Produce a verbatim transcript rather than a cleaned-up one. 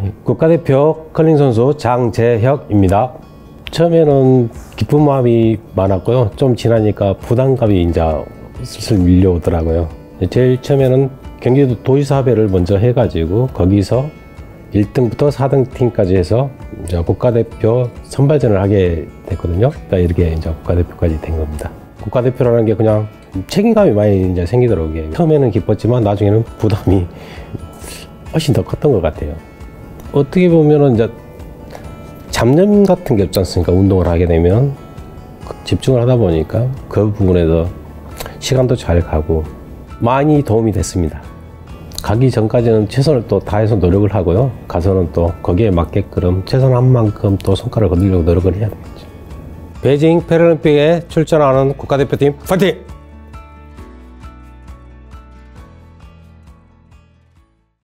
국가대표 커링 선수 장재혁입니다. 처음에는 기쁜 마음이 많았고요. 좀 지나니까 부담감이 이제 슬슬 밀려오더라고요. 제일 처음에는 경기도 도지사회를 먼저 해가지고 거기서 일 등부터 사 등 팀까지 해서 이제 국가대표 선발전을 하게 됐거든요. 그러니까 이렇게 이제 국가대표까지 된 겁니다. 국가대표라는 게 그냥 책임감이 많이 이제 생기더라고요. 처음에는 기뻤지만 나중에는 부담이 훨씬 더 컸던 것 같아요. 어떻게 보면은 이제 잡념 같은 게 없지 않습니까? 운동을 하게 되면 집중을 하다 보니까 그 부분에서 시간도 잘 가고 많이 도움이 됐습니다. 가기 전까지는 최선을 또 다해서 노력을 하고요. 가서는 또 거기에 맞게끔 최선한 만큼 또 성과를 거두려고 노력을 해야 되겠죠. 베이징 패럴림픽에 출전하는 국가대표팀 파이팅!